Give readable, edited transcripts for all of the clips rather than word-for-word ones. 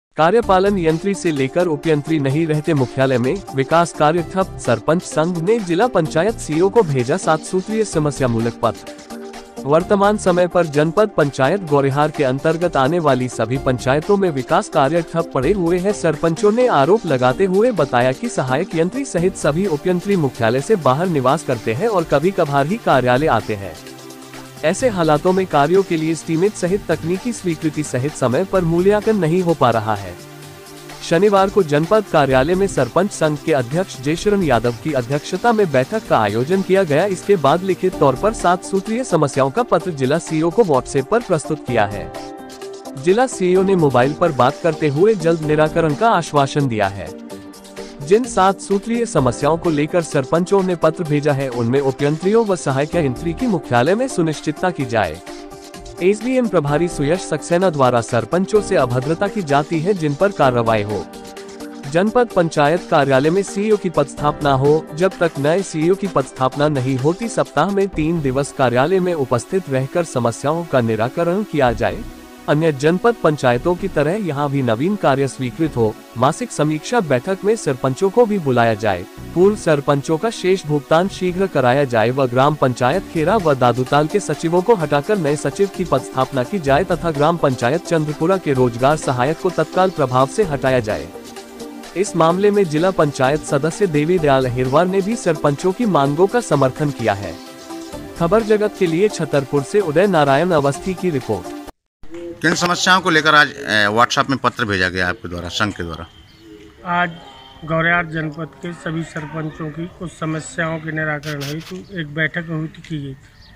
कार्यपालन यंत्री से लेकर उपयंत्री नहीं रहते मुख्यालय में, विकास कार्य ठप। सरपंच संघ ने जिला पंचायत सीईओ को भेजा 7 सूत्रीय समस्या मूलक पत्र। वर्तमान समय पर जनपद पंचायत गौरेहार के अंतर्गत आने वाली सभी पंचायतों में विकास कार्य ठप पड़े हुए हैं। सरपंचों ने आरोप लगाते हुए बताया कि सहायक यंत्री सहित सभी उपयंत्री मुख्यालय से बाहर निवास करते हैं और कभी कभार ही कार्यालय आते हैं। ऐसे हालातों में कार्यों के लिए एस्टीमेट सहित तकनीकी स्वीकृति सहित समय पर मूल्यांकन नहीं हो पा रहा है। शनिवार को जनपद कार्यालय में सरपंच संघ के अध्यक्ष जयशरण यादव की अध्यक्षता में बैठक का आयोजन किया गया। इसके बाद लिखित तौर पर 7 सूत्रीय समस्याओं का पत्र जिला सीईओ को व्हाट्सएप पर प्रस्तुत किया है। जिला सीईओ ने मोबाइल पर बात करते हुए जल्द निराकरण का आश्वासन दिया है। जिन 7 सूत्रीय समस्याओं को लेकर सरपंचों ने पत्र भेजा है, उनमें उपयंत्रियों व सहायक यंत्री की मुख्यालय में सुनिश्चितता की जाए। एसडीएम प्रभारी सुयश सक्सेना द्वारा सरपंचों से अभद्रता की जाती है, जिन पर कार्रवाई हो। जनपद पंचायत कार्यालय में सीईओ की पदस्थापना हो। जब तक नए सीईओ की पदस्थापना नहीं होती, सप्ताह में 3 दिवस कार्यालय में उपस्थित रहकर समस्याओं का निराकरण किया जाए। अन्य जनपद पंचायतों की तरह यहां भी नवीन कार्य स्वीकृत हो। मासिक समीक्षा बैठक में सरपंचों को भी बुलाया जाए। पूर्व सरपंचों का शेष भुगतान शीघ्र कराया जाए व ग्राम पंचायत खेरा व दादूताल के सचिवों को हटाकर नए सचिव की पदस्थापना की जाए तथा ग्राम पंचायत चंद्रपुरा के रोजगार सहायक को तत्काल प्रभाव से हटाया जाए। इस मामले में जिला पंचायत सदस्य देवी दयाल अहिरवार ने भी सरपंचों की मांगों का समर्थन किया है। खबर जगत के लिए छतरपुर से उदय नारायण अवस्थी की रिपोर्ट। किन समस्याओं को लेकर आज व्हाट्सएप में पत्र भेजा गया आपके द्वारा, संघ के द्वारा? आज गौरेहार जनपद के सभी सरपंचों की कुछ समस्याओं के निराकरण हेतु एक बैठक की गई।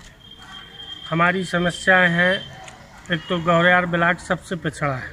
हमारी समस्याएं हैं, एक तो गौरेहार ब्लॉक सबसे पिछड़ा है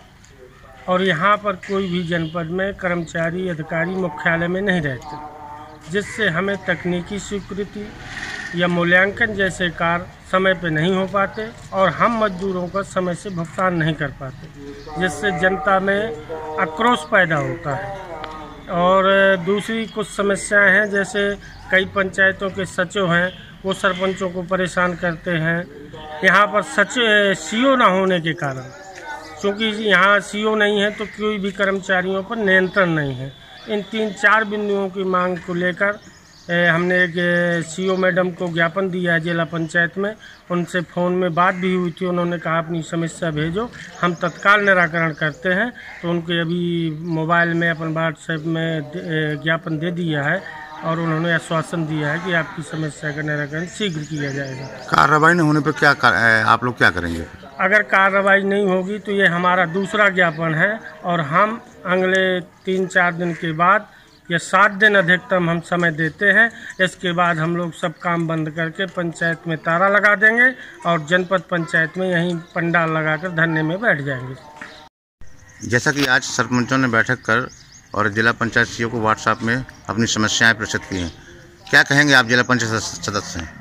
और यहाँ पर कोई भी जनपद में कर्मचारी अधिकारी मुख्यालय में नहीं रहते, जिससे हमें तकनीकी स्वीकृति या मूल्यांकन जैसे कार्य समय पे नहीं हो पाते और हम मजदूरों का समय से भुगतान नहीं कर पाते, जिससे जनता में आक्रोश पैदा होता है। और दूसरी कुछ समस्याएं हैं, जैसे कई पंचायतों के सचिव हैं, वो सरपंचों को परेशान करते हैं। यहाँ पर सचिव सीईओ ना होने के कारण, क्योंकि यहाँ सीईओ नहीं है तो कोई भी कर्मचारियों पर नियंत्रण नहीं है। इन 3-4 बिंदुओं की मांग को लेकर हमने एक सीईओ मैडम को ज्ञापन दिया है जिला पंचायत में। उनसे फ़ोन में बात भी हुई थी, उन्होंने कहा अपनी समस्या भेजो, हम तत्काल निराकरण करते हैं। तो उनके अभी मोबाइल में अपन व्हाट्सएप में ज्ञापन दे दिया है और उन्होंने आश्वासन दिया है कि आपकी समस्या का निराकरण शीघ्र किया जाएगा। कार्रवाई नहीं होने पर क्या आप लोग क्या करेंगे? अगर कार्रवाई नहीं होगी तो ये हमारा दूसरा ज्ञापन है और हम अगले 3-4 दिन के बाद या 7 दिन अधिकतम हम समय देते हैं। इसके बाद हम लोग सब काम बंद करके पंचायत में ताला लगा देंगे और जनपद पंचायत में यहीं पंडाल लगाकर धरने में बैठ जाएंगे। जैसा कि आज सरपंचों ने बैठक कर और जिला पंचायत सीईओ को व्हाट्सएप में अपनी समस्याएं प्रेषित की हैं, क्या कहेंगे आप जिला पंचायत सदस्य हैं?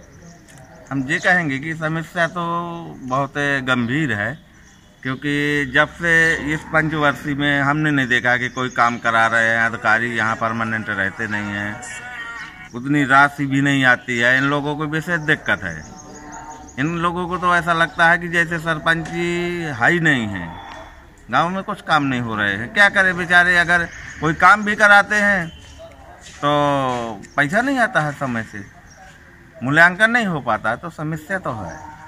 हम ये कहेंगे कि समस्या तो बहुत गंभीर है, क्योंकि जब से इस पंचवर्षीय में हमने नहीं देखा कि कोई काम करा रहे हैं। अधिकारी यहाँ परमानेंट रहते नहीं हैं, उतनी राशि भी नहीं आती है। इन लोगों को विशेष दिक्कत है। इन लोगों को तो ऐसा लगता है कि जैसे सरपंच है ही नहीं है, गांव में कुछ काम नहीं हो रहे हैं। क्या करें बेचारे, अगर कोई काम भी कराते हैं तो पैसा नहीं आता है, समय से मूल्यांकन नहीं हो पाता, तो समस्या तो है।